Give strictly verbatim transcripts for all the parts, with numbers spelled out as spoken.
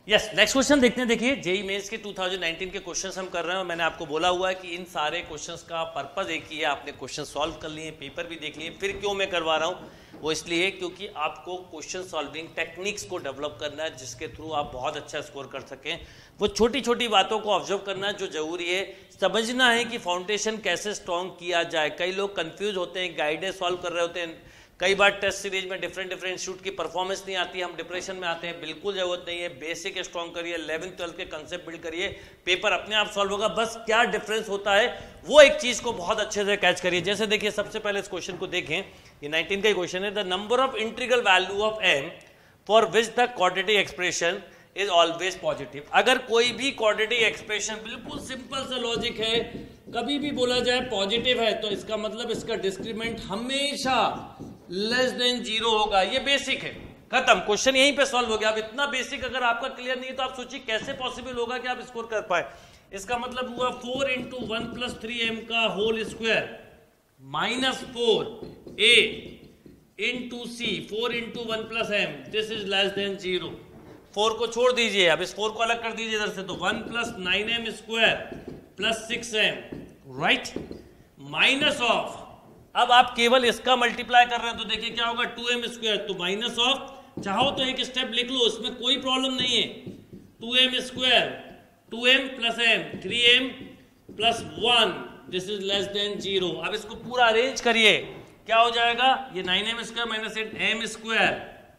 Yes, next question देखते हैं। देखिए जेई मेंस के दो हज़ार उन्नीस के क्वेश्चंस हम कर रहे हैं और मैंने आपको बोला हुआ है कि इन सारे क्वेश्चंस का पर्पस एक ही है, आपने क्वेश्चन सॉल्व कर लिए, पेपर भी देख लिए। फिर क्यों मैं करवा रहा हूँ, वो इसलिए क्योंकि आपको क्वेश्चन सॉल्विंग टेक्निक्स को डेवलप करना है जिसके थ्रू आप बहुत अच्छा स्कोर कर सकें। वो छोटी छोटी बातों को ऑब्जर्व करना है जो जरूरी है, समझना है कि फाउंडेशन कैसे स्ट्रॉन्ग किया जाए। कई लोग कंफ्यूज होते हैं, गाइडेंस सॉल्व कर रहे होते हैं, कई बार टेस्ट सीरीज में डिफरेंट डिफरेंट इंस्टीट्यूट की परफॉर्मेंस नहीं आती है, हम डिप्रेशन में आते हैं। बिल्कुल जरूरत नहीं है, बेसिक स्ट्रॉन्ग करिए, इलेवेंथ ट्वेल्थ के कंसेप्ट बिल्ड करिए, पेपर अपने आप सॉल्व होगा। बस क्या डिफरेंस होता है वो एक चीज को बहुत अच्छे से कैच करिए। जैसे देखिए सबसे पहले इस क्वेश्चन को देखें, ये नाइनटीन का क्वेश्चन है, the number of integral value of M for which the quadratic expression is always positive. अगर कोई भी क्वाड्रेटिक एक्सप्रेशन, बिल्कुल सिंपल सा लॉजिक है, कभी भी बोला जाए पॉजिटिव है तो इसका मतलब इसका डिस्क्रीमेंट हमेशा लेस देन जीरो होगा। ये बेसिक है, खत्म, क्वेश्चन यहीं पे सॉल्व हो गया। अब इतना बेसिक अगर आपका क्लियर नहीं है तो आप सोचिए कैसे पॉसिबल होगा कि आप स्कोर कर पाए। इसका मतलब हुआ four into one plus three M का whole square minus four A into C, four into one plus M, this is less than zero. Four को छोड़ दीजिए, अब इस फोर को अलग कर दीजिए इधर से, तो one plus nine M square plus six M, right, minus of, अब आप केवल इसका मल्टीप्लाई कर रहे हैं तो देखिए क्या होगा, टू एम स्क्वायर, तो माइनस ऑफ, चाहो तो एक स्टेप लिख लो, इसमें कोई प्रॉब्लम नहीं है, two M square, two M plus M, three M plus one, this is less than zero. अब इसको पूरा अरेंज करिए, क्या हो जाएगा, ये nine M square minus eight M square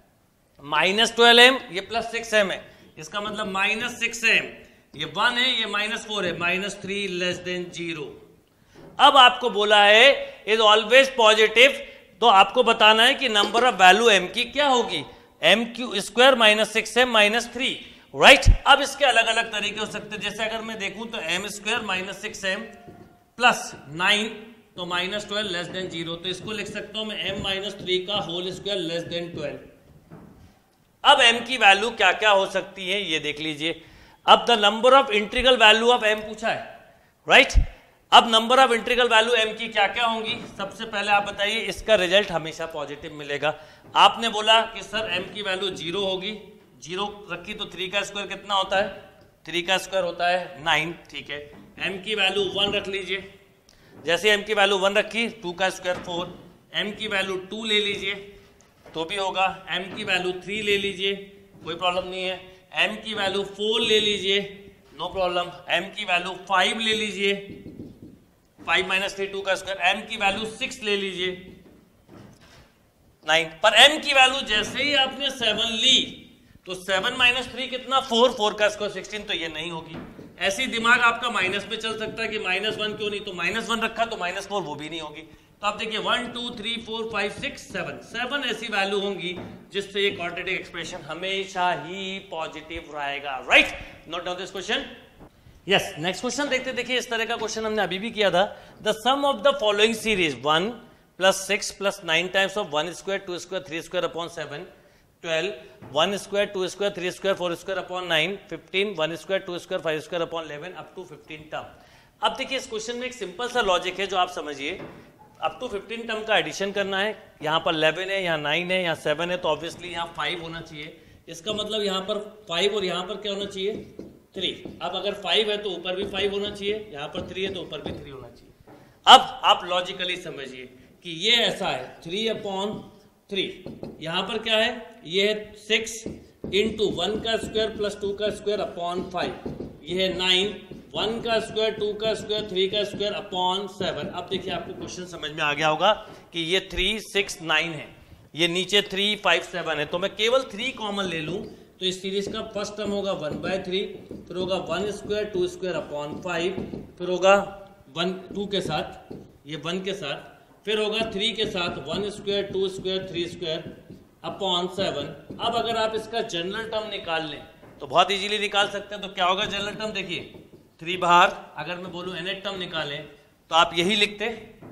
minus twelve M, ये प्लस सिक्स एम है, इसका मतलब माइनस सिक्स एम, ये वन है, ये माइनस फोर है, minus three less than zero. अब आपको बोला है इज ऑलवेज पॉजिटिव, तो आपको बताना है कि नंबर ऑफ वैल्यू एम की क्या होगी, M Q square minus six M minus three, right. अब इसके अलग अलग तरीके हो सकते हैं, जैसे अगर मैं देखूं तो M square minus six M plus nine, तो minus twelve less than zero, तो इसको लिख सकता हूं मैं एम माइनस थ्री का whole square less than twelve. अब m की वैल्यू क्या क्या हो सकती है ये देख लीजिए। अब the number of integral value of m पूछा है, राइट right? अब number of integral value m की क्या क्या होंगी, सबसे पहले आप बताइए, इसका रिजल्ट हमेशा पॉजिटिव मिलेगा। आपने बोला कि सर m की वैल्यू जीरो होगी, जीरो रखी तो थ्री का स्क्वायर कितना होता है, थ्री का स्क्वायर होता है नाइन, ठीक है। m की वैल्यू वन रख लीजिए, जैसे m की वैल्यू वन रखी, टू का स्क्वायर फोर, m की वैल्यू टू ले लीजिए तो भी होगा, m की वैल्यू थ्री ले लीजिए, कोई प्रॉब्लम नहीं है, m की वैल्यू फोर ले लीजिए, नो प्रॉब्लम, m की वैल्यू फाइव ले लीजिए, फाइव माइनस थ्री टू का स्क्वायर, m की वैल्यू सिक्स ले लीजिए, नाइन। पर m की वैल्यू जैसे ही आपने सेवन ली तो सेवन माइनस थ्री कितना, फोर, फोर का स्क्वायर सिक्सटीन, तो ये नहीं होगी। ऐसे ही दिमाग आपका माइनस पे चल सकता है कि माइनस वन क्यों नहीं, तो माइनस वन रखा तो माइनस फोर, वो भी नहीं होगी। तो आप देखिए one two three four five six seven, seven ऐसी वैल्यू होंगी जिससे ये क्वाड्रेटिक एक्सप्रेशन हमेशा ही पॉजिटिव रहेगा, right. Note down this question. Yes, next question देखते। देखिए इस तरह का क्वेश्चन हमने अभी भी किया था, the sum of the following series one plus six plus nine times of one square two square three square upon seven, twelve, one square two square three square four square upon nine, fifteen, one square two square five square upon eleven, up to fifteen term. अब देखिए इस question में एक simple सा logic है जो आप समझिए, अप टू फिफ्टीन टर्म का एडिशन करना है, यहाँ पर इलेवन है, यहाँ नाइन है, यहाँ सेवन है, तो ऑब्वियसली यहाँ फाइव होना चाहिए। इसका मतलब यहाँ पर फाइव और यहाँ पर क्या होना चाहिए, थ्री। अब अगर फाइव है तो ऊपर भी फाइव होना चाहिए, यहाँ पर थ्री है तो ऊपर भी थ्री होना चाहिए। अब आप लॉजिकली समझिए कि ये ऐसा है, थ्री अपॉन थ्री, यहाँ पर क्या है, ये है सिक्स इंटू वन का स्क्वायर प्लस टू का स्क्वायर अपॉन फाइव, ये है नाइन, वन का स्क्वायर टू का स्क्वायर थ्री का स्क्वायर अपॉन सेवन। अब देखिए आपको क्वेश्चन समझ में आ गया होगा कि ये थ्री सिक्स नाइन है, ये नीचे थ्री फाइव सेवन है, तो मैं केवल थ्री कॉमन ले लूं तो इस सीरीज का फर्स्ट टर्म होगा वन बाय थ्री, फिर होगा one square two square upon five, फिर होगा वन टू के साथ, ये वन के साथ, फिर होगा थ्री के साथ one square two square three square upon seven. अब अगर आप इसका जनरल टर्म निकाल लें तो बहुत इजीली निकाल सकते हैं, तो क्या होगा जनरल टर्म, देखिए थ्री बाहर, अगर मैं बोलूं एन टर्म निकालें तो आप यही लिखते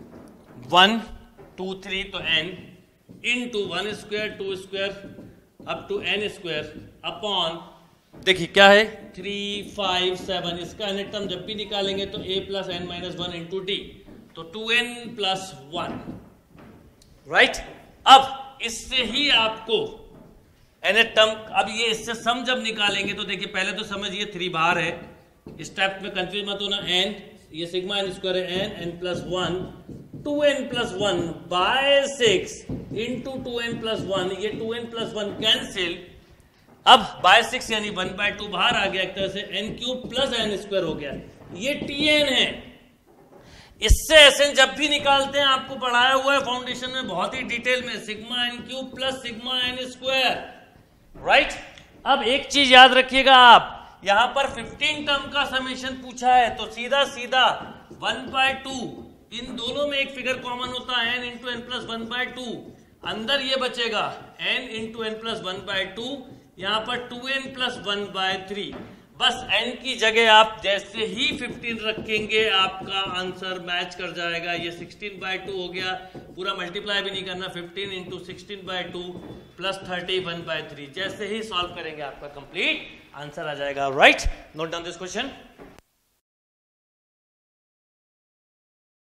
वन टू थ्री, तो N into one square two square up to N square upon, देखिए क्या है, थ्री फाइव सेवन। इसका एन टर्म जब भी निकालेंगे तो A plus N minus one into D, तो two N plus one, right. अब इससे ही आपको एन ए टर्म। अब ये इससे सम जब निकालेंगे तो देखिए पहले तो समझिए थ्री बाहर है, स्टेप में कंफ्यूज मत होना। एन ये सिग्मा एन स्क्वायर है, N N plus one two N plus one by six into two N plus one, ये two N plus one cancel. अब बाय सिक्स यानी वन बाय टू बाहर आ गया, एक तरह से N cube plus N square हो गया, ये टी एन है। इससे एस एन जब भी निकालते हैं आपको पढ़ाया हुआ है फाउंडेशन में बहुत ही डिटेल में, sigma N cube plus sigma N square, right. अब एक चीज याद रखिएगा आप, यहां पर फिफ्टीन टर्म का समेशन पूछा है तो सीधा सीधा वन बाय टू, इन दोनों में एक फिगर कॉमन होता है N into N plus one by two, अंदर ये बचेगा N into N plus one by two, यहां पर two N plus one by three. बस n की जगह आप जैसे ही फिफ्टीन रखेंगे आपका आंसर मैच कर जाएगा। ये सिक्सटीन बाय टू हो गया, पूरा मल्टीप्लाई भी नहीं करना, fifteen into sixteen by two plus thirty one by three. जैसे ही सॉल्व करेंगे आपका कंप्लीट आंसर आ जाएगा, right. Note down this question.